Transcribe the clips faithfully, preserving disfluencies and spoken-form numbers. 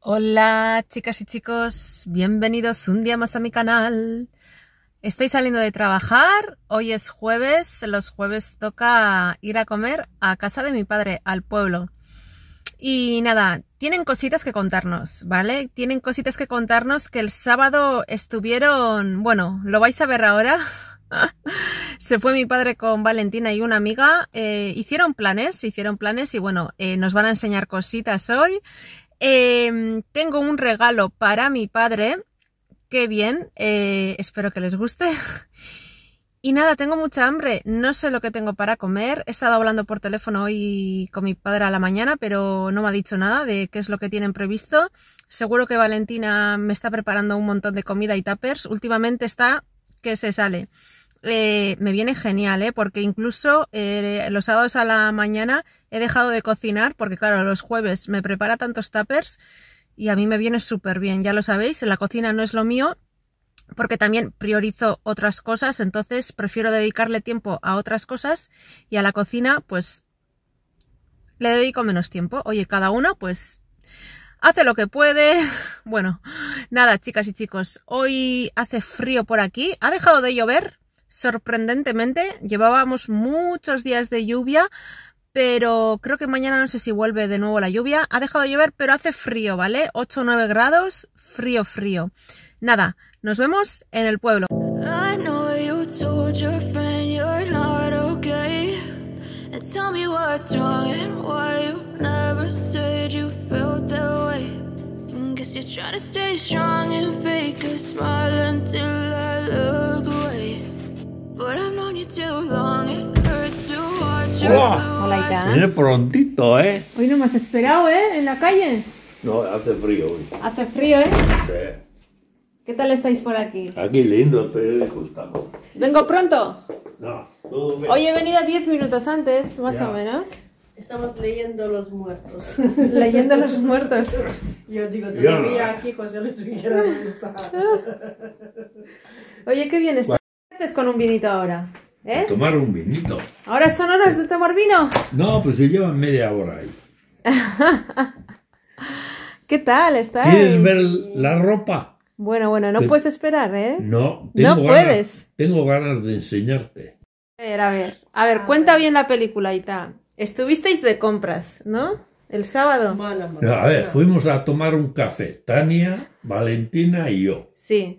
Hola chicas y chicos, bienvenidos un día más a mi canal. Estoy saliendo de trabajar, hoy es jueves, los jueves toca ir a comer a casa de mi padre, al pueblo. Y nada, tienen cositas que contarnos, ¿vale? Tienen cositas que contarnos que el sábado estuvieron, bueno, lo vais a ver ahora. Se fue mi padre con Valentina y una amiga, eh, hicieron planes, hicieron planes y bueno, eh, nos van a enseñar cositas hoy. Eh, tengo un regalo para mi padre, qué bien, eh, espero que les guste. Y nada, tengo mucha hambre, no sé lo que tengo para comer. He estado hablando por teléfono hoy con mi padre a la mañana, pero no me ha dicho nada de qué es lo que tienen previsto. Seguro que Valentina me está preparando un montón de comida y tuppers. Últimamente está que se sale. Eh, me viene genial, ¿eh? Porque incluso eh, los sábados a la mañana he dejado de cocinar porque claro, los jueves me prepara tantos tuppers y a mí me viene súper bien, ya lo sabéis, la cocina no es lo mío porque también priorizo otras cosas, entonces prefiero dedicarle tiempo a otras cosas y a la cocina pues le dedico menos tiempo. Oye, cada una pues hace lo que puede. Bueno, nada chicas y chicos, hoy hace frío por aquí, ha dejado de llover. Sorprendentemente, llevábamos muchos días de lluvia, pero creo que mañana no sé si vuelve de nuevo la lluvia. Ha dejado de llover, pero hace frío, ¿vale? ocho o nueve grados, frío, frío. Nada, nos vemos en el pueblo. Oh, hola, Ita. Viene prontito, ¿eh? Hoy no me has esperado, ¿eh? En la calle. No, hace frío hoy. Hace frío, ¿eh? Sí. ¿Qué tal estáis por aquí? Aquí lindo el periódico estamos. ¿Vengo pronto? No, todo bien. Hoy he venido diez minutos antes, más Ya. o menos. Estamos leyendo Los Muertos. Leyendo Los Muertos. Yo digo, Yo todavía no. aquí José Luis Figuera no está. Oye, qué bien está. ¿Qué haces con un vinito ahora? ¿Eh? Tomar un vinito. ¿Ahora son horas de tomar vino? No, pues se llevan media hora ahí. ¿Qué tal estáis? ¿Quieres ver la ropa? Bueno, bueno, no Te- puedes esperar, ¿eh? No, No ganas- puedes. Tengo ganas de enseñarte. A ver, a ver. A ver, cuenta bien la película, Ita. Estuvisteis de compras, ¿no? El sábado. Mala, mala. No, a ver, fuimos a tomar un café. Tania, Valentina y yo. Sí.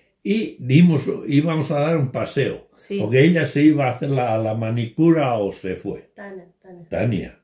Y dimos, íbamos a dar un paseo. Sí. Porque ella se iba a hacer la, la manicura o se fue. Tania, Tania. Tania.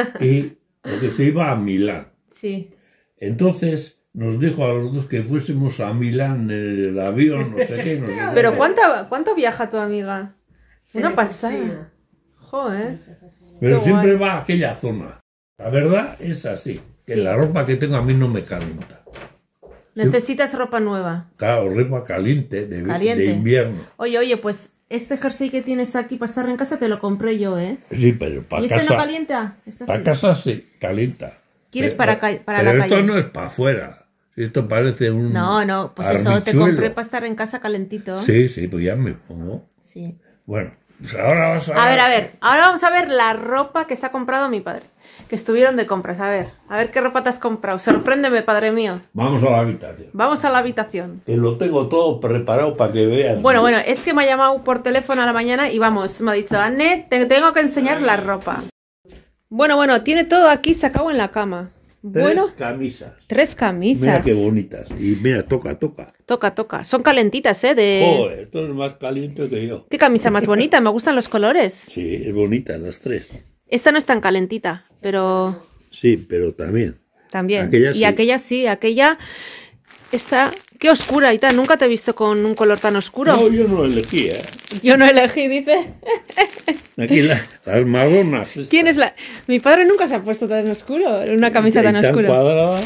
Y porque se iba a Milán. Sí. Entonces nos dijo a los dos que fuésemos a Milán en el avión, no sé qué. No sé qué. Pero ¿cuánto, cuánto viaja tu amiga? Una Sí, pasada. Joder. Pero qué siempre guay. va a aquella zona. La verdad es así, que Sí. la ropa que tengo a mí no me calienta. Necesitas ropa nueva. Claro, ropa caliente de, Caliente. de invierno. Oye, oye, pues este jersey que tienes aquí para estar en casa te lo compré yo, ¿eh? Sí, pero para ¿Y este casa, no calienta? Este para sí. casa sí, calienta. ¿Quieres Pero- para ca- para pero la esto calle? no es para afuera. Esto parece un No, no, pues eso, te armichuelo. compré para estar en casa calentito. Sí, sí, pues ya me pongo. Sí. Bueno, pues ahora vas a A ver, a ver, ahora vamos a ver la ropa que se ha comprado mi padre. Que estuvieron de compras, a ver, a ver qué ropa te has comprado. Sorpréndeme, padre mío. Vamos a la habitación. Vamos a la habitación. Que lo tengo todo preparado para que veas. Bueno, bueno, es que me ha llamado por teléfono a la mañana y vamos, me ha dicho, Anne, te tengo que enseñar la ropa. Bueno, bueno, tiene todo aquí sacado en la cama. Tres Bueno, camisas. tres camisas. Mira qué bonitas. Y mira, toca, toca. Toca, toca. Son calentitas, ¿eh? De... Joder, esto es más caliente que yo. ¿Qué camisa más bonita? Me gustan los colores. Sí, es bonita, las tres. Esta no es tan calentita, pero Sí, pero también. también. Aquella y sí. aquella sí, aquella está... Qué oscura y tal. Nunca te he visto con un color tan oscuro. No, yo no elegí, ¿eh? Yo no elegí, dice. Aquí la- las marronas. estas. ¿Quién es la...? Mi padre nunca se ha puesto tan oscuro, una camisa Y tan oscura. cuadrada.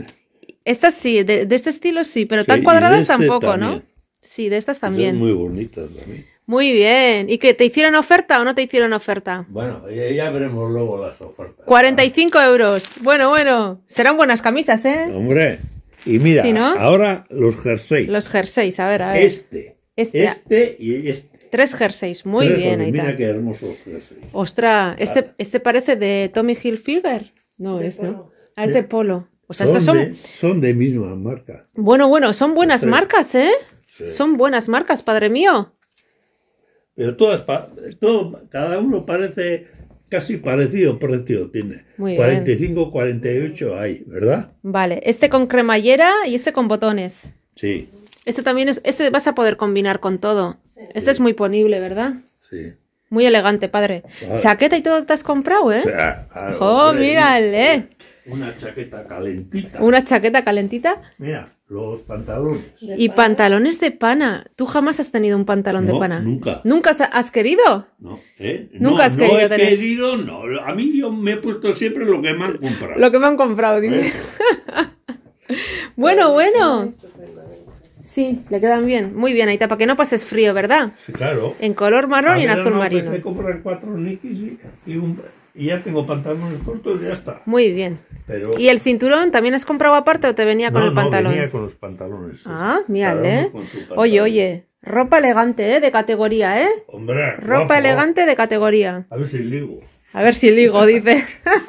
Estas sí, de, de este estilo sí, pero Sí, tan y de cuadradas este tampoco, también. ¿no? Sí, de estas Son también. Muy... muy bonitas también. bien. ¿Y qué, te hicieron oferta o no te hicieron oferta? Bueno, ya, ya veremos luego las ofertas. cuarenta y cinco euros. Bueno, bueno. Serán buenas camisas, ¿eh? Hombre, y mira, Sí, ¿no? ahora los jerseys. Los jerseys, a ver, a ver. Este, Este. este y este. Tres jerseys, muy Tres, bien, porque ahí mira está. qué hermosos jerseys. Ostras, este, este parece de Tommy Hilfiger. No es, ¿no? Ah, es de Polo. O sea, estos son... de, son de misma marca. Bueno, bueno, son buenas Sí. marcas, ¿eh? Sí. Son buenas marcas, padre mío. Pero todas, pa- todo, cada uno parece casi parecido precio tiene. Muy bien. cuarenta y cinco, cuarenta y ocho hay, ¿verdad? Vale, este con cremallera y este con botones. Sí, Este también es... Este vas a poder combinar con todo. Este es muy ponible, ¿verdad? sí. Muy elegante, padre. Claro. Chaqueta y todo te has comprado, ¿eh? O sea, claro, ¡Oh, hombre, mírale! Una chaqueta calentita. Una chaqueta calentita Mira, los pantalones. De y pana. pantalones de pana. ¿Tú jamás has tenido un pantalón de No, pana? nunca. ¿Nunca has, has querido? No, ¿eh? Nunca no, has querido no he tener. querido, no. A mí yo me he puesto siempre lo que me han comprado. Lo que me han comprado, dice. Bueno, bueno. Sí, le quedan bien. Muy bien, Aita, para que no pases frío, ¿verdad? Sí, claro. En color marrón A y en ver, azul no, marino. Pues, me comprar cuatro nikis y, y, un- y ya tengo pantalones cortos y ya está. Muy bien. Pero ¿Y el cinturón también has comprado aparte o te venía con no, el pantalón? No, venía con los pantalones. Ah, Cada mírale. uno con su pantalón. Oye, oye. Ropa elegante, ¿eh? De categoría, ¿eh? Hombre, Ropa guapo. elegante de categoría. A ver si ligo. A ver si ligo, dice.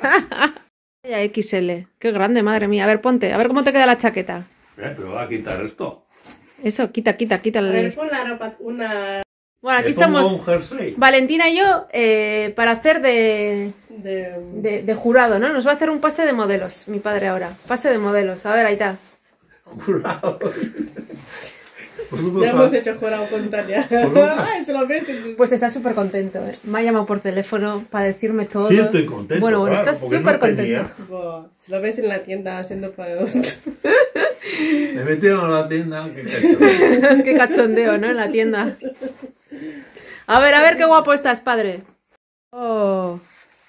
Vaya X L. Qué grande, madre mía. A ver, ponte. A ver cómo te queda la chaqueta. Eh, pero va a quitar esto. Eso, quita, quita, quita. A ver, El... pon la ropa, una Bueno, aquí Le pongo estamos un jersey. Valentina y yo eh, para hacer de, de... de, de jurado, ¿no? Nos va a hacer un pase de modelos, mi padre ahora. Pase de modelos. A ver, ahí está. Jurado. Vosotros Ya hemos sab- hecho jurado con Tania. Vosotros- Ay, se lo ves. en- Pues está súper contento, ¿eh? Me ha llamado por teléfono para decirme todo. Sí, estoy contento, Bueno, bueno, claro, estás porque súper no contento. tenía. Buah, se lo ves en la tienda haciendo para... Me metieron a la tienda. Qué cachorro. Qué cachondeo, ¿no? En la tienda. A ver, a ver qué guapo estás, padre. Oh.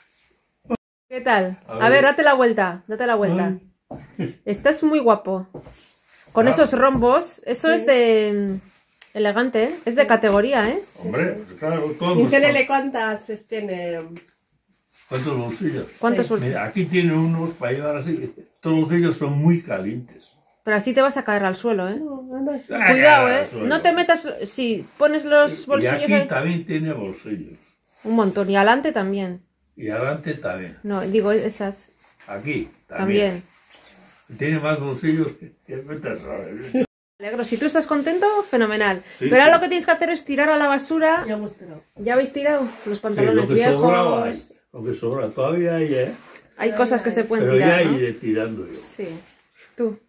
¿Qué tal? A A ver. ver, date la vuelta, date la vuelta. Estás muy guapo. Con Ah. esos rombos, eso es de mm, elegante, ¿eh? Es de categoría, ¿eh? Hombre, pues claro, todos. Enséñale cuántas es- tiene... ¿Cuántos bolsillos? ¿Cuántos Sí. bolsillos? Mira, aquí tiene unos para llevar así. Estos bolsillos son muy calientes. Pero así te vas a caer al suelo, ¿eh? No, anda así. Ah, Cuidado, ya, ¿eh? suelo. No te metas... Si pones los Y bolsillos aquí ahí... también tiene bolsillos. Un montón. Y adelante también. Y adelante también. No, digo esas Aquí también. también. Tiene más bolsillos que, que vete a saber. Alegro. Si tú estás contento, fenomenal. Sí, Pero ahora sí. lo que tienes que hacer es tirar a la basura. Ya hemos tirado. ¿Ya habéis tirado los Sí, lo pantalones que sobraba, hay, viejos? lo que sobra todavía hay, ¿eh? Hay cosas que se pueden Pero tirar, ya ¿no? iré tirando yo. Sí. Tú.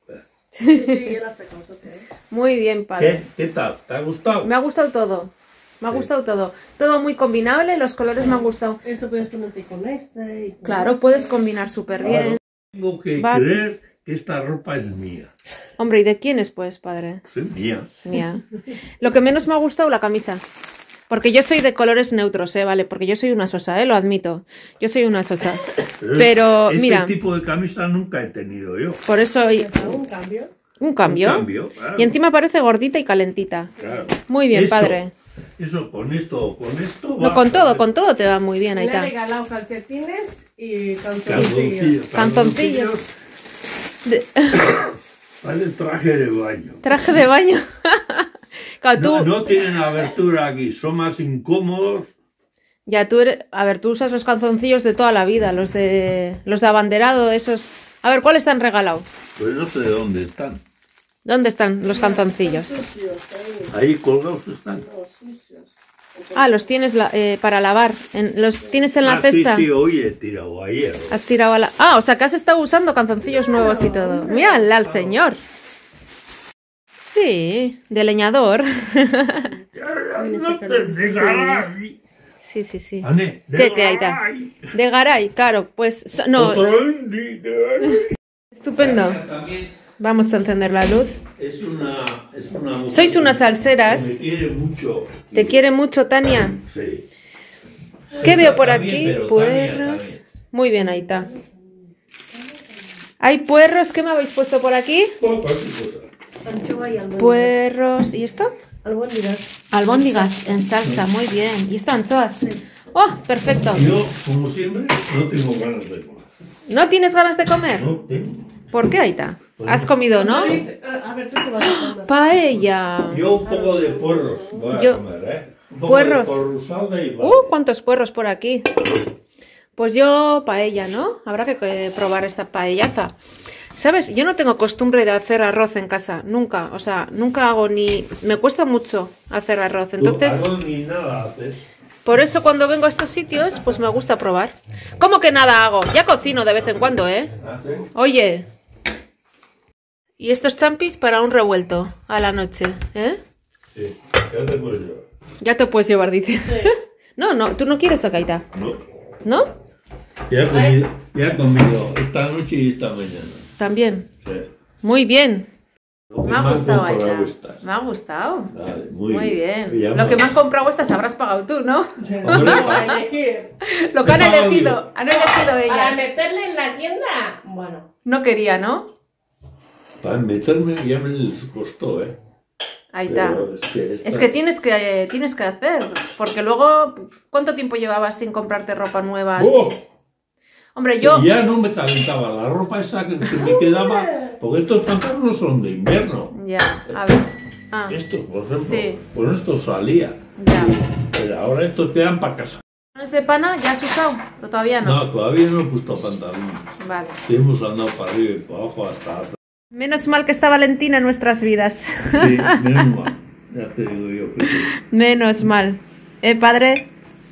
Sí, sí, ya la sacamos otra vez. Muy bien, ¿Qué? padre. ¿Qué tal? ¿Te ha gustado? Me ha gustado todo. Me ha Sí. gustado todo. Todo muy combinable, los colores me han gustado. Esto puedes ponerte con este y con Claro, este. puedes combinar súper bien. Claro. Tengo que Va. creer que esta ropa es mía. Hombre, ¿y de quién es, pues, padre? Es mía. Mía. Lo que menos me ha gustado, la camisa. Porque yo soy de colores neutros, ¿eh? Vale, porque yo soy una sosa, ¿eh? Lo admito. Yo soy una sosa. Pero, ese mira, tipo de camisa nunca he tenido yo. por eso y- ¿Está un cambio? un cambio. Un cambio, claro. Y encima parece gordita y calentita. Claro. Muy bien, Eso- padre. Eso con esto, con esto. No, va con todo, perfecto. con todo te va muy bien, ahí Le he está. regalado calcetines y Calzoncillos. calzoncillos. Canzoncillos. De- Vale, traje de baño. traje de baño. Claro, tú, No, no tienen abertura aquí, son más incómodos. ya tú eres, a ver, tú usas los calzoncillos de toda la vida, los de los de abanderado, esos. A ver, ¿cuáles te han regalado? Pues no sé de dónde están. ¿Dónde están los calzoncillos? Sucios, ahí, Ahí colgados están. no, sucios. Ah, los tienes la- eh, para lavar. En- los tienes en la Ah, cesta. Sí, sí, hoy he tirado ayer. Has tirado a la. Ah, o sea que has estado usando calzoncillos nuevos y todo. Mírala al señor. Sí, de leñador. No te digas. Sí, sí, sí. Ane, de ¿Qué, qué, ahí está? Garay. De Garay, claro, pues so- no, Otro indi de Garay. estupendo. También Vamos a encender la luz. es una, es una mujer Sois unas que salseras. me quiere mucho. ¿Te quiere mucho, Tania? Sí. ¿Qué veo por También, aquí? pero Puerros. Tania Muy bien, ahí está. Hay puerros. ¿Qué me habéis puesto por aquí? también. Cualquier cosa. Anchoa y albóndigas. Puerros. ¿Y esto? Albóndigas. Albóndigas en salsa. Muy bien. ¿Y esto anchoas? Oh, perfecto. Yo, como siempre, no tengo ganas de comer. ¿No tienes ganas de comer? No tengo. ¿Por qué, Aita? Has comido, ¿no? ¿Sabéis? A a ver, tú te vas a comer. Paella. Yo un poco de puerros voy a Yo- comer, ¿eh? Un poco Puerros. de porrusada y vale. Uh, cuántos puerros por aquí. Pues yo paella, ¿no? Habrá que eh, probar esta paellaza. ¿Sabes? Yo no tengo costumbre de hacer arroz en casa, nunca. O sea, nunca hago ni... Me cuesta mucho hacer arroz, entonces... Tú arroz ni nada haces. Por eso cuando vengo a estos sitios, pues me gusta probar. ¿Cómo que nada hago? Ya cocino de vez en cuando, ¿eh? ¿Ah, sí? Oye. Y estos champis para un revuelto a la noche, ¿eh? Sí, ya te puedes llevar. Ya te puedes llevar, dice. No, no, tú no quieres acaita, No. ¿no? Ya he comido, ya he comido esta noche y esta mañana. También. Sí. Muy bien. Lo que Me ha me han gustado, comprado Aita. estas. Me ha gustado. Vale, muy, Muy bien. Me llama- Lo que me han comprado estas habrás pagado tú, ¿no? Hombre, Para elegir. Lo que han He pagado elegido. Han elegido Para ellas. meterle en la tienda. Bueno. No quería, ¿no? Para meterme ya me les costó, ¿eh? Ahí está. Pero es que, estas- Es que tienes que tienes que hacer, porque luego, ¿cuánto tiempo llevabas sin comprarte ropa nueva? así? ¡Oh! Hombre, yo... Ya no me calentaba la ropa esa que, que me quedaba, porque estos pantalones son de invierno. Ya, a ver. Ah, Estos, por ejemplo, Sí. con estos salía. ya. Pero ahora estos quedan para casa. ¿Pantalones de pana ya has usado? ¿O todavía no? No, todavía no he puesto pantalones. Vale. Sí, hemos andado para arriba y para abajo hasta... Menos mal que está Valentina en nuestras vidas. Sí, menos mal. Ya te digo yo que sí. Menos mal. ¿Eh, padre?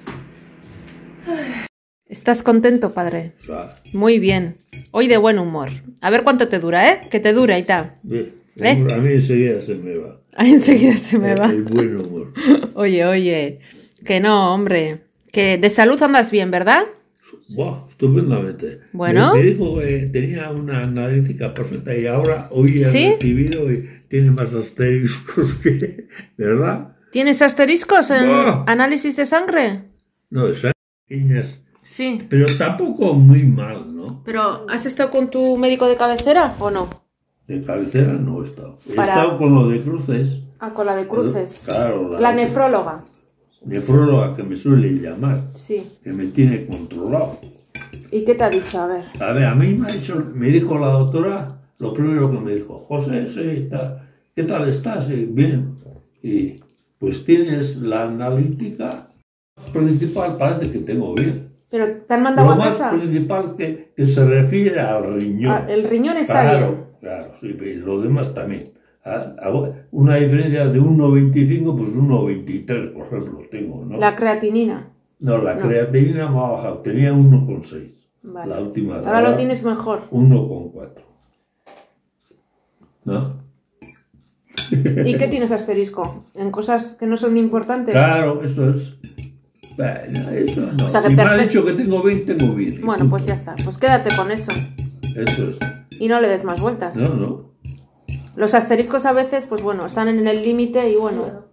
¿Estás contento, padre? O sea, Muy bien. Hoy de buen humor. A ver cuánto te dura, ¿eh? Que te dura y tal. ve, ¿Eh? a mí enseguida se me va. Ahí enseguida se me va. El buen humor. Oye, oye. Que no, hombre. Que de salud andas bien, ¿verdad? Buah, estupendamente. Bueno. Me, me dijo que tenía una analítica perfecta y ahora hoy he ¿Sí? recibido y tiene más asteriscos que... ¿Verdad? ¿Tienes asteriscos en ¡Buah! análisis de sangre? No, esas pequeñas, Sí. pero tampoco muy mal, ¿no? Pero, ¿has estado con tu médico de cabecera o no? De cabecera no he estado. He Para- estado con lo de cruces. Ah, con la de cruces. Claro, La nefróloga. nefróloga que me suele llamar, Sí. que me tiene controlado. ¿Y qué te ha dicho? A ver. A ver, a mí me ha dicho, me dijo la doctora, lo primero que me dijo, José, sí, ta- ¿qué tal estás? Y bien. Y pues tienes la analítica principal, parece que tengo bien. ¿Pero te han mandado Lo a más casa? principal que, que se refiere al riñón. Ah, el riñón está claro, bien. claro, sí, pero lo demás también. Ah, ah, Una diferencia de uno coma veinticinco, pues uno coma veintitrés, por ejemplo, tengo, ¿no? La creatinina. No, la no. creatinina me ha bajado, tenía uno coma seis. Vale. La última. Ahora lo tienes mejor. uno coma cuatro. ¿No? ¿Y qué tienes asterisco? ¿En cosas que no son importantes? Claro, eso es. Bueno, eso no. O sea, que si me ha perfecto. dicho que tengo bien, tengo bien. y Bueno, pues punto. ya está. Pues quédate con eso. Eso es. Y no le des más vueltas. No, no. Los asteriscos a veces, pues bueno, están en el límite y bueno.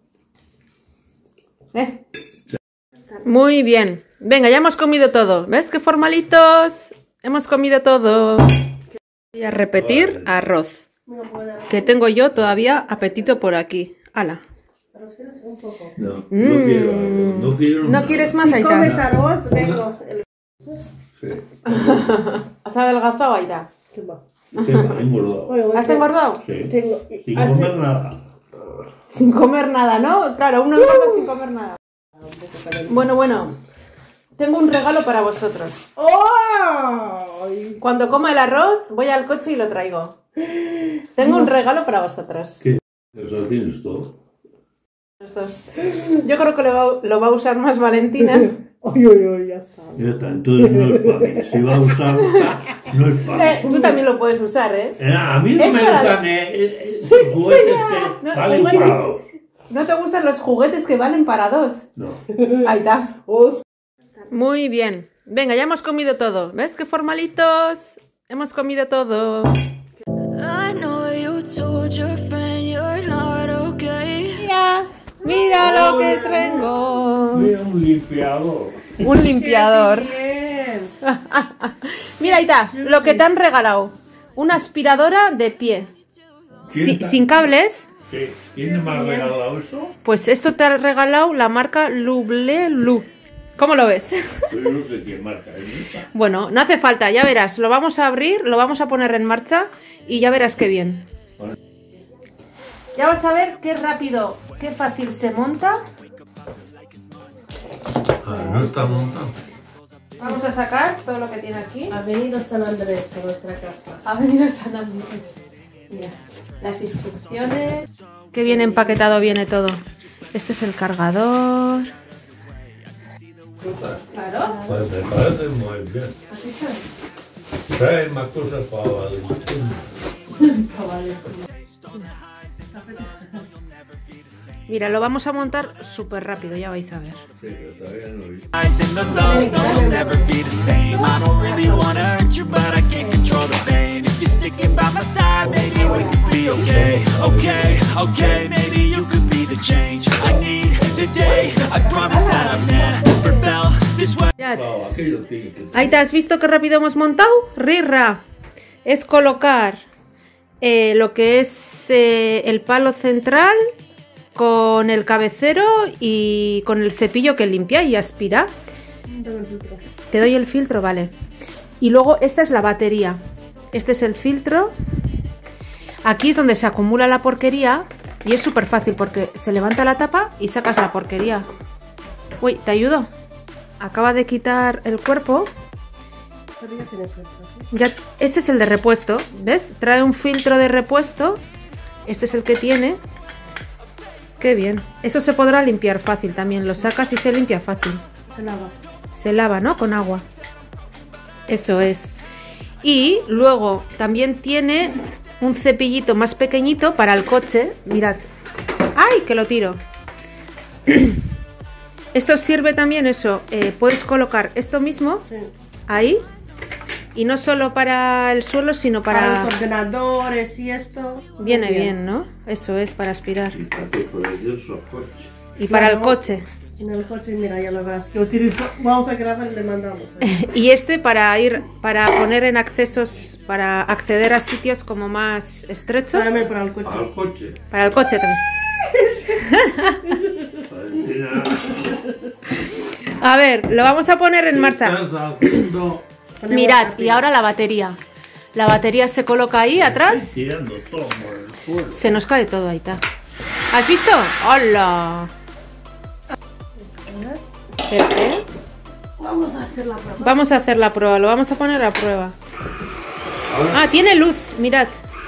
¿Eh? Muy bien. Venga, ya hemos comido todo. ¿Ves qué formalitos? Hemos comido todo. Voy a repetir Vale. arroz. Mira, buena. Que tengo yo todavía apetito por aquí. Ala. Pero es que no sé un poco. No, no Mm. quiero algo, no quiero ¿No nada. quieres más, Si Aita? comes arroz, vengo. El... Sí. ¿Has adelgazado, Aita? ¿Qué va? ¿Qué va? He engordado. Oye, oye, ¿Has engordado? Sí. Tengo... Sin hace- comer nada. Sin comer nada, ¿no? Claro, uno engorda sin comer nada. Bueno, bueno. Tengo un regalo para vosotros. ¡Oh! Cuando coma el arroz, voy al coche y lo traigo. Tengo un regalo para vosotros. ¿Qué? Eso tienes todo. Los dos. Yo creo que lo va, lo va a usar más Valentina. Oye, oye, oye, ya está. Ya está, entonces no es para mí. Si va a usar, no es para Eh, mí. tú también lo puedes usar, ¿eh? Eh, A mí no Es me para- gustan eh, eh, esos juguetes que No, valen juguetes. para dos. ¿No te gustan los juguetes que valen para dos? No. Ahí está. Os- Muy bien. Venga, ya hemos comido todo. ¿Ves qué formalitos? Hemos comido todo. I know you told your friend you're not okay. Mira, mira lo que tengo. Mira un limpiador. Un limpiador. Bien. Mira, ahí está, lo que te han regalado. Una aspiradora de pie. ¿Quién Si- te- sin cables. ¿Qué? ¿Quién me ha regalado eso? Pues esto te ha regalado la marca Lublelu. ¿Cómo lo ves? Pero no sé qué marca es esa. Bueno, no hace falta, ya verás. Lo vamos a abrir, lo vamos a poner en marcha y ya verás qué bien. Vale. Ya vas a ver qué rápido, qué fácil se monta. Ah, no está montado. Vamos a sacar todo lo que tiene aquí. Ha venido San Andrés a nuestra casa. Ha venido San Andrés. Mira, las instrucciones. Qué bien empaquetado viene todo. Este es el cargador. Claro. Pues me parece muy bien. Así es. Trae más cosas para Mira, lo vamos a montar súper rápido, ya vais a ver. Sí, yo todavía no he visto. Eyes and the lows, they'll never be the same. I don't really wanna hurt you, but I can't control the pain. If you're sticking by my side, maybe we could be okay. Okay, okay, maybe you could be the change I need today. I promise that I've never felt this way. Claro, aquello tiene que... Ahí te has visto qué rápido hemos montado. Rirra. Es colocar eh, lo que es eh, el palo central con el cabecero y con el cepillo que limpia y aspira. Te doy el filtro, vale. Y luego esta es la batería. Este es el filtro. Aquí es donde se acumula la porquería y es súper fácil porque se levanta la tapa y sacas la porquería. Uy, ¿te ayudo? Acaba de quitar el cuerpo. Ya, este es el de repuesto, ¿ves? Trae un filtro de repuesto. Este es el que tiene. Qué bien. Eso se podrá limpiar fácil también. Lo sacas y se limpia fácil. Se lava. Se lava, ¿no? Con agua. Eso es. Y luego también tiene un cepillito más pequeñito para el coche. Mirad. ¡Ay! Que lo tiro. Esto sirve también eso. Eh, puedes colocar esto mismo Sí. ahí. Y no solo para el suelo, sino para... Para los ordenadores y esto. Viene bien, ¿no? Eso es, para aspirar. Y para tu precioso coche. Y para el Claro. coche. En el coche, mira, ya lo verás. Que utilizo. Vamos a grabar y le mandamos. ¿eh? Y este para ir, para poner en accesos, para acceder a sitios como más estrechos. Tráeme para el coche. Al coche. Para el coche también. Valentina, A ver, lo vamos a poner en ¿qué marcha. estás haciendo? Mirad, y ahora la batería. La batería se coloca ahí atrás. Tirando todo por el suelo. Se nos cae todo, ahí está. ¿Has visto? ¡Hola! Espérate. Vamos a hacer la prueba. Vamos a hacer la prueba, lo vamos a poner a prueba. Ah, tiene luz, mirad.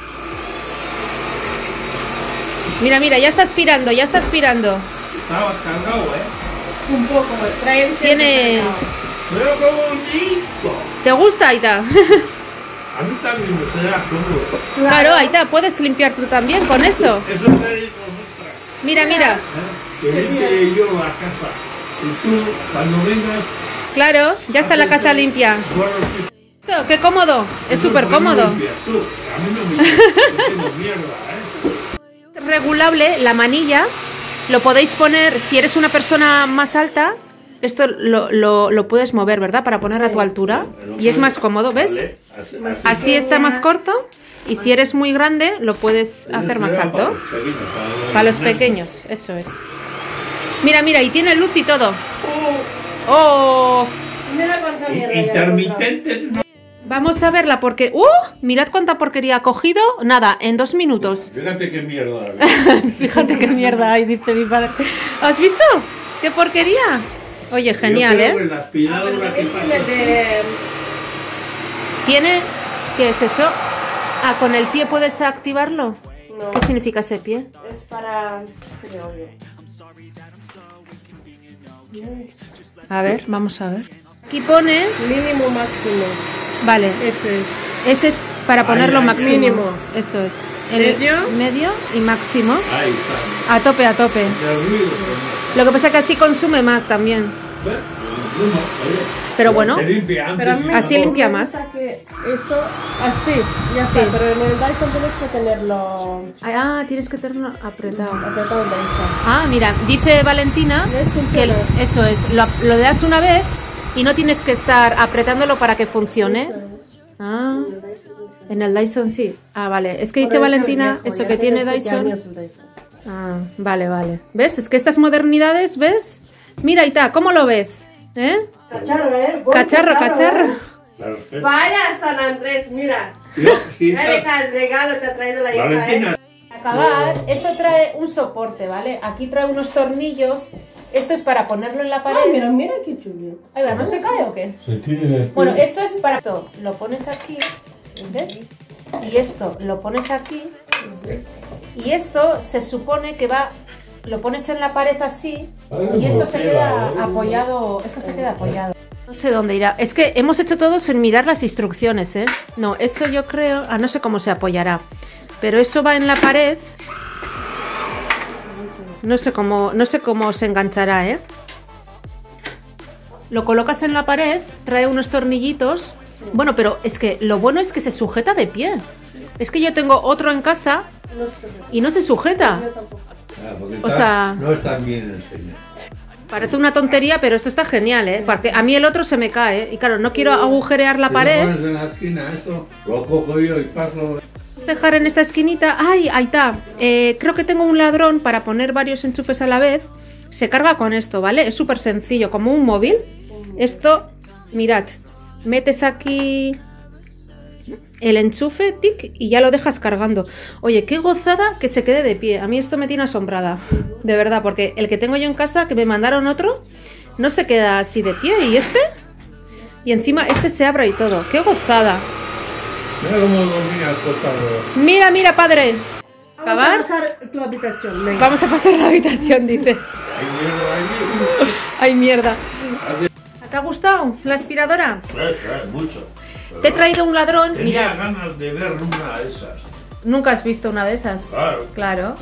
Mira, mira, ya está aspirando, ya está aspirando. Estaba cargado, ¿eh? Un poco. Trae el Tiene... Pero qué bonito. ¿Te gusta, Aita? A mí también me será cómodo. Claro, Aita, puedes limpiar tú también con eso. Eso seréis vosotras. Mira, mira. ¿eh? Que limpie yo la casa. Y tú, cuando vengas... Claro, ya está la casa limpia. bueno, sí, ¡Qué cómodo! Es eso súper porque me cómodo. limpias tú. A mí no me limpias, yo tengo mierda, ¿eh? Regulable, la manilla. Lo podéis poner, si eres una persona más alta, esto lo, lo, lo puedes mover, ¿verdad? Para poner a tu altura. Y es más cómodo, ¿ves? Vale, así, así. Así está más corto. Y si eres muy grande, lo puedes hacer más Será para alto. los pequeños, para Para los nenes. pequeños, eso es. Mira, mira, y tiene luz y todo. ¡Oh! Mira cuánta mierda. I- ya Intermitentes no. Vamos a verla porque... ¡Uh! Mirad cuánta porquería ha cogido. Nada, en dos minutos. Fíjate qué mierda. Fíjate qué mierda hay, dice mi padre. ¿Has visto? ¡Qué porquería! Oye, genial, Yo creo que ¿eh? la aspiradora que encontré. pasa. De- Tiene... ¿Qué es eso? Ah, ¿con el pie puedes activarlo? No, ¿Qué significa ese pie? es para. Creo yo. A ver, vamos a ver. Aquí pone... Mínimo máximo. Vale, Este es. ese es para ponerlo Ahí, ahí. máximo. Mínimo. Eso es. El Medio. medio y máximo. Ahí está. A tope, a tope. El ruido. pues, Lo que pasa es que así consume más también. ¿ves? No, no, oye, Pero bueno, se limpia antes Pero a mí y me Así mejor. limpia me más. gusta que esto. Así, ya está. Sí. Pero en el Dyson tienes que tenerlo ah, tienes que tenerlo apretado. apretado en Dyson. Ah, mira, dice Valentina ¿Ves? que Funciona. eso es, lo, lo das una vez y no tienes que estar apretándolo para que funcione. Ah, en el Dyson sí. Ah, vale. Es que dice Pero es el Valentina viejo, eso ya que tiene siete Dyson. años el Dyson. Ah, vale, vale. ¿Ves? Es que estas modernidades, ¿ves? Mira, Ita, ¿cómo lo ves? ¿Eh? Cacharro, ¿eh? Buen Cacharro, cacharro. ¿eh? Perfecto. Vaya, San Andrés, mira. Yo, si Eres estás... el regalo te ha traído la hija, Valentina, ¿eh? Acabar, esto trae un soporte, ¿vale? Aquí trae unos tornillos Esto es para ponerlo en la pared. Ay, mira, mira qué chulo. Ahí va, ¿no se cae o qué? Se tiene Bueno, esto es para... Esto lo pones aquí, ¿ves? Y esto lo pones aquí. Y esto se supone que va... Lo pones en la pared así y esto se queda apoyado. Esto se queda apoyado. No sé dónde irá. Es que hemos hecho todo sin mirar las instrucciones, ¿eh? No, eso yo creo... Ah, no sé cómo se apoyará. Pero eso va en la pared. No sé cómo, no sé cómo se enganchará, ¿eh? Lo colocas en la pared, trae unos tornillitos. Bueno, pero es que lo bueno es que se sujeta de pie. Es que yo tengo otro en casa y no se sujeta. Ah, O sea- no está bien enseñado. Parece una tontería, pero esto está genial, ¿eh? Porque a mí el otro se me cae. Y claro, no quiero agujerear la Si pared. lo pones en la esquina, eso lo cojo yo y paso. Dejar en esta esquinita. ¡Ay! Ahí está. Eh, creo que tengo un ladrón para poner varios enchufes a la vez. Se carga con esto, ¿vale? Es súper sencillo, como un móvil. Esto, mirad, metes aquí el enchufe, tic, y ya lo dejas cargando. Oye, qué gozada que se quede de pie. A mí esto me tiene asombrada, de verdad, porque el que tengo yo en casa, que me mandaron otro, no se queda así de pie. ¿Y este? Y encima este se abre y todo. ¡Qué gozada! Mira cómo dormía el costado. Mira, mira, padre. Vamos ¿Acabar? a pasar tu habitación, venga. Vamos a pasar la habitación, dice. Hay mierda ahí. Ay, mierda. ¿Te ha gustado la aspiradora? Sí, sí, mucho. Te he traído un ladrón. Tenía Mira, ganas de ver una de esas. nunca has visto una de esas. Claro. Claro.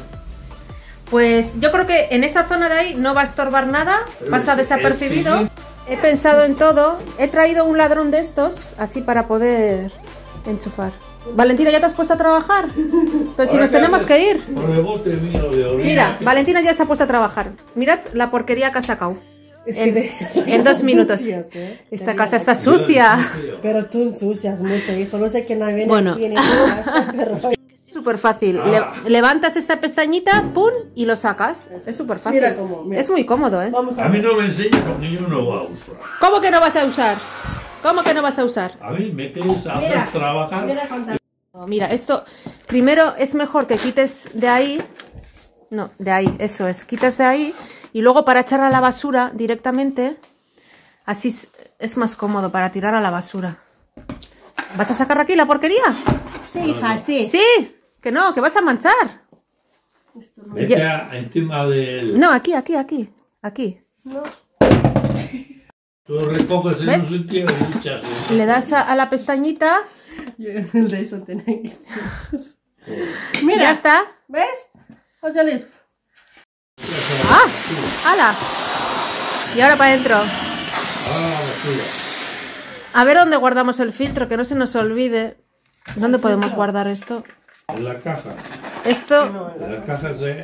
Pues yo creo que en esa zona de ahí no va a estorbar nada, pasa Es- desapercibido. es- He pensado en todo. He traído un ladrón de estos, así para poder enchufar. Valentina, ¿ya te has puesto a trabajar? Pero si Ahora nos tenemos haces que ir. Con el bote mío de orina. Mira, Valentina ya se ha puesto a trabajar. Mirad la porquería que ha sacado. Es En, te- en dos minutos. Sucias, ¿eh? Esta casa está sucia. Pero tú ensucias mucho, hijo. No sé quién viene Bueno. aquí en esta casa, pero... Súper fácil. Ah. Le- levantas esta pestañita, pum, y lo sacas. Es súper fácil. Mira cómo, mira. Es muy cómodo, ¿eh? Vamos a A mí no me enseña porque yo no voy a usar. ¿Cómo que no vas a usar? ¿Cómo que no vas a usar? A mí me queréis hacer Mira, trabajar. mira contar. No, mira, esto primero es mejor que quites de ahí. No, de ahí, eso es. Quitas de ahí y luego para echar a la basura directamente. Así es, es más cómodo para tirar a la basura. ¿Vas a sacar aquí la porquería? Sí, hija, sí. Sí, que no, que vas a manchar. Vete a- encima del. No, aquí, aquí, aquí, aquí. Tú recoges en ¿Ves? un sitio y echas. en- Le das a, a la pestañita. Yo el de eso tenía que... Mira, Ya está. ¿ves? José Luis. ¡Ah! ¡Hala! Y ahora para adentro. Ah, basura. A ver dónde guardamos el filtro, que no se nos olvide. ¿Dónde podemos guardar esto? En la caja. Esto... En la caja se.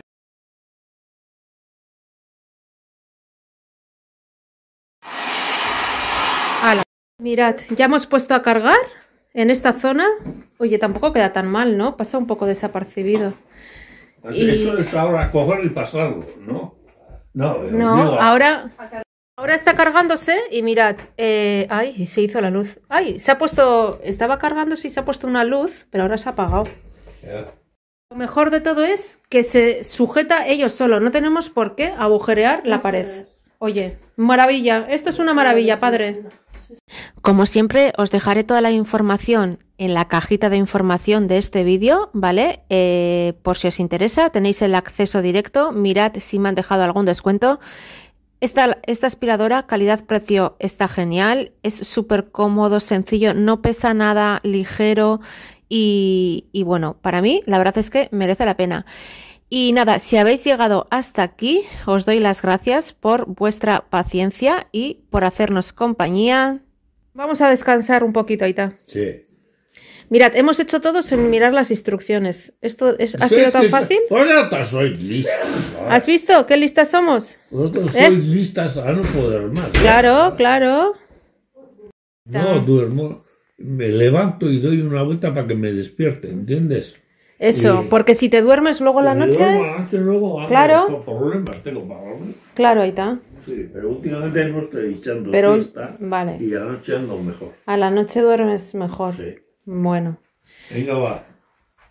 ¡Hala! Mirad, ya hemos puesto a cargar en esta zona. Oye, tampoco queda tan mal, ¿no? Pasa un poco desapercibido. Así, Y- Eso es ahora coger y pasarlo, ¿no? No, No, digo, ahora... Ahora está cargándose y mirad, eh, ay, y se hizo la luz. Ay, se ha puesto, estaba cargándose y se ha puesto una luz, pero ahora se ha apagado. ya. Lo mejor de todo es que se sujeta ellos solo, no tenemos por qué agujerear la pared. Oye, maravilla, esto es una maravilla, padre. Como siempre, os dejaré toda la información en la cajita de información de este vídeo, ¿vale? Eh, por si os interesa, tenéis el acceso directo, mirad si me han dejado algún descuento. Esta, esta aspiradora, calidad-precio, está genial, es súper cómodo, sencillo, no pesa nada, ligero y, y bueno, para mí la verdad es que merece la pena. Y nada, si habéis llegado hasta aquí, os doy las gracias por vuestra paciencia y por hacernos compañía. Vamos a descansar un poquito, Aita. Sí. Mirad, hemos hecho todo sin mirar las instrucciones. ¿Esto es, ha Sí, sido es tan que fácil? Vosotras sois listas. ¿no? ¿Has visto qué listas somos? Vosotros ¿Eh? sois listas a no poder más. ¿eh? Claro, claro. No duermo. Me levanto y doy una vuelta para que me despierte, ¿entiendes? Eso, Sí. porque si te duermes luego a la Me noche... duermo a la noche, luego hago Claro. los problemas tengo para dormir. Claro, ahí está. Sí, pero últimamente no estoy echando Pero, siesta vale. y a la noche ando mejor. A la noche duermes mejor. Sí. Bueno. Venga, va.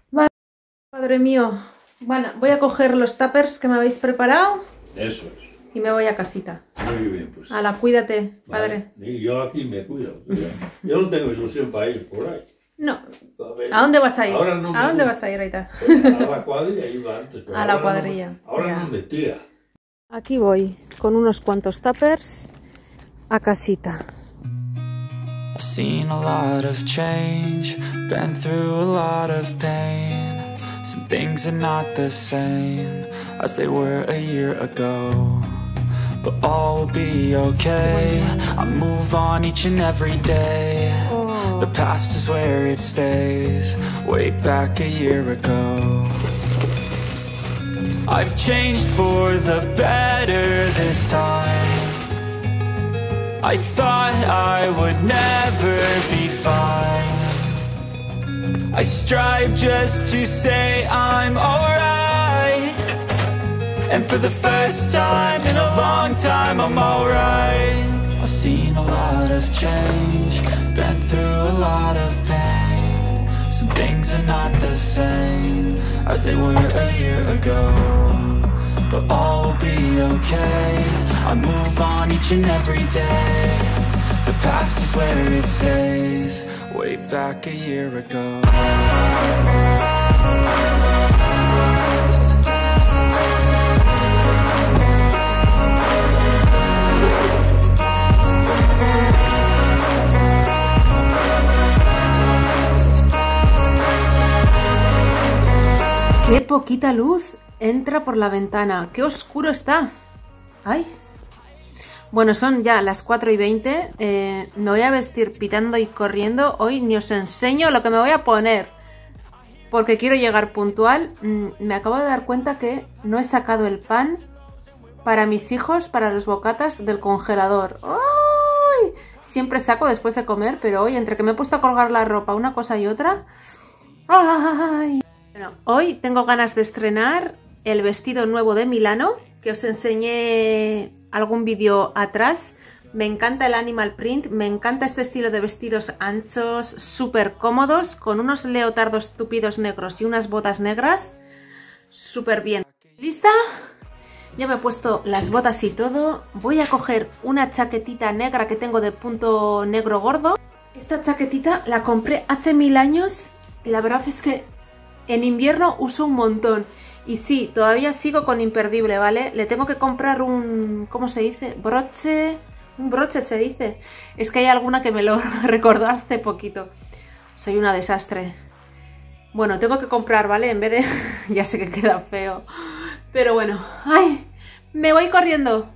Padre mío. Bueno, voy a coger los tuppers que me habéis preparado. Eso es. y me voy a casita. Muy bien, pues. Ala, cuídate, padre. Vale. Y yo aquí me cuido. Yo no tengo ilusión para ir por ahí. No. A ver, ¿A dónde vas a ir? ahora no me ¿A dónde gusta. vas a ir, Aita? A la cuadrilla iba antes. Pero A la ahora cuadrilla, No, ahora ya. no me tira. Aquí voy, con unos cuantos tuppers a casita. I've seen a lot of change, been through a lot of pain. Some things are not the same as they were a year ago, but all will be okay. I move on each and every day. The past is where it stays, way back a year ago. I've changed for the better this time. I thought I would never be fine. I strive just to say I'm alright, and for the first time in a long time I'm alright. I've seen a lot of change, been through a lot of pain. Some things are not the same as they were a year ago, but all will be okay. I move on each and every day. The past is where it stays, way back a year ago. ¡Qué poquita luz entra por la ventana! ¡Qué oscuro está! ¡Ay! Bueno, son ya las cuatro y veinte. Eh, me voy a vestir pitando y corriendo. Hoy ni os enseño lo que me voy a poner, porque quiero llegar puntual. Mm, me acabo de dar cuenta que no he sacado el pan para mis hijos, para los bocatas del congelador. ¡Ay! Siempre saco después de comer, pero hoy, entre que me he puesto a colgar la ropa, una cosa y otra... ¡Ay! Bueno, hoy tengo ganas de estrenar el vestido nuevo de Milano, que os enseñé algún vídeo atrás. Me encanta el animal print, me encanta este estilo de vestidos anchos, súper cómodos, con unos leotardos tupidos negros y unas botas negras. Súper bien. ¿Lista? Ya me he puesto las botas y todo. Voy a coger una chaquetita negra que tengo de punto negro gordo. Esta chaquetita la compré hace mil años y la verdad es que en invierno uso un montón. Y sí, todavía sigo con imperdible, ¿vale? Le tengo que comprar un... ¿cómo se dice? Broche... Un broche se dice. Es que hay alguna que me lo recordó hace poquito. Soy una desastre. Bueno, tengo que comprar, ¿vale? En vez de... ya sé que queda feo. Pero bueno. ¡Ay! Me voy corriendo.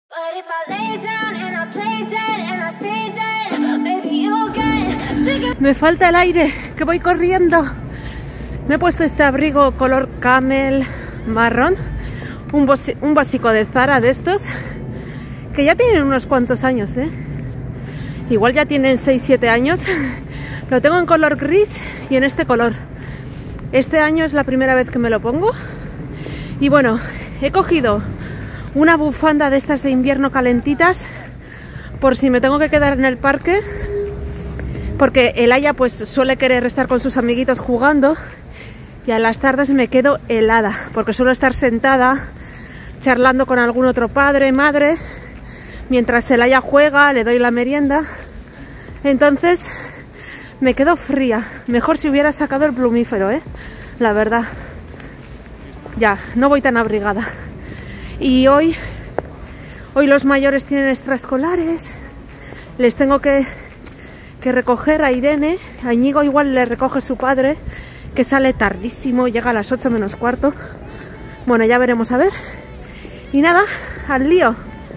Me falta el aire, que voy corriendo. Me he puesto este abrigo color camel marrón, un, un básico de Zara de estos, que ya tienen unos cuantos años, ¿eh? Igual ya tienen seis siete años. Lo tengo en color gris y en este color. Este año es la primera vez que me lo pongo. Y bueno, he cogido una bufanda de estas de invierno calentitas, por si me tengo que quedar en el parque, porque el Aya pues suele querer estar con sus amiguitos jugando. Y a las tardes me quedo helada, porque suelo estar sentada charlando con algún otro padre, madre, mientras el Aya juega, le doy la merienda. Entonces me quedo fría. Mejor si hubiera sacado el plumífero, ¿eh? La verdad. Ya, no voy tan abrigada. Y hoy, hoy los mayores tienen extraescolares. Les tengo que, que recoger a Irene. A Íñigo igual le recoge su padre, que sale tardísimo, llega a las ocho menos cuarto. Bueno, ya veremos a ver. Y nada, al lío.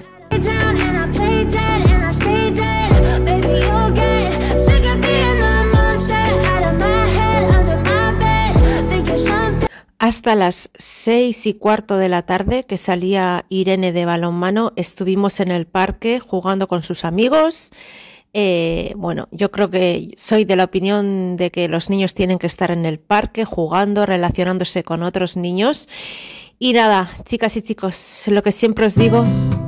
Hasta las seis y cuarto de la tarde, que salía Irene de balonmano, estuvimos en el parque jugando con sus amigos. Eh, bueno, yo creo que soy de la opinión de que los niños tienen que estar en el parque jugando, relacionándose con otros niños. Y nada, chicas y chicos, lo que siempre os digo,